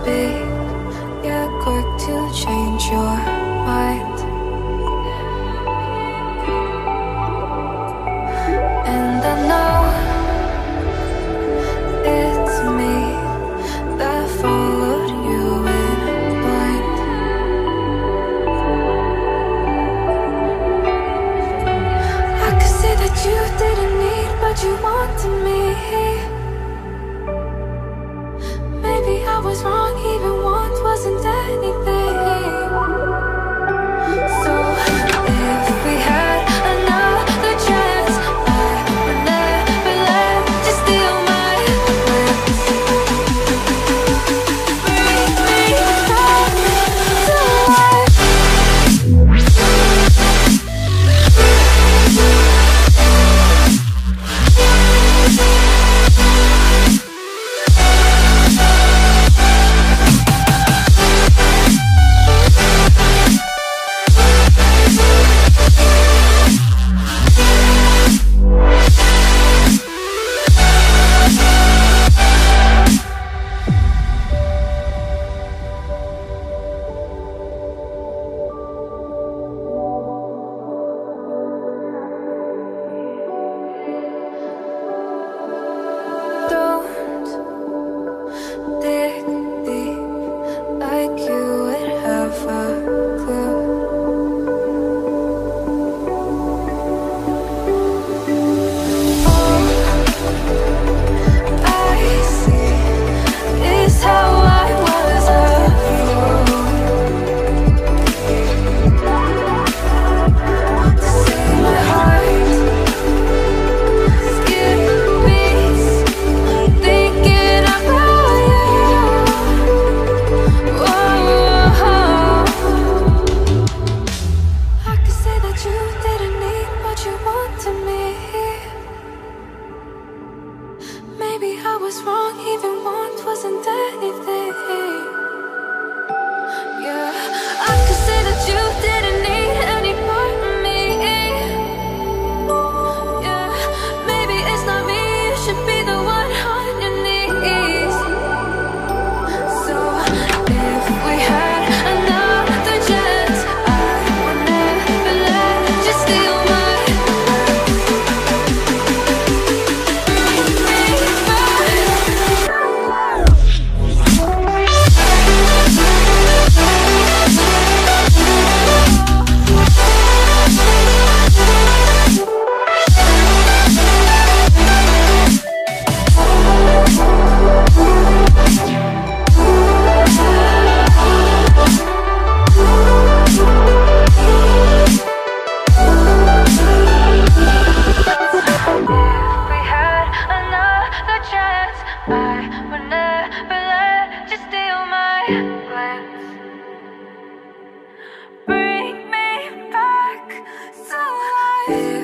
be, you're quick to change your mind. And I know it's me that followed you in blind. I could say that you didn't need, but you wanted me. Maybe I was wrong, even want wasn't anything. So if we had another chance, I would never let you steal my glance. Bring me back to life. Don't dig deep like you would have a clue. All I see is how I was a fool to see my heart skip beats thinking about you. Whoa. I could say that you didn't need, but you wanted me. Maybe I was wrong, even want wasn't anything. Yeah, I could say that you didn't need any part of me. Yeah, maybe it's not me, you should be the one on your knees. So if we had another chance, I would never let you steal my bring me back to life.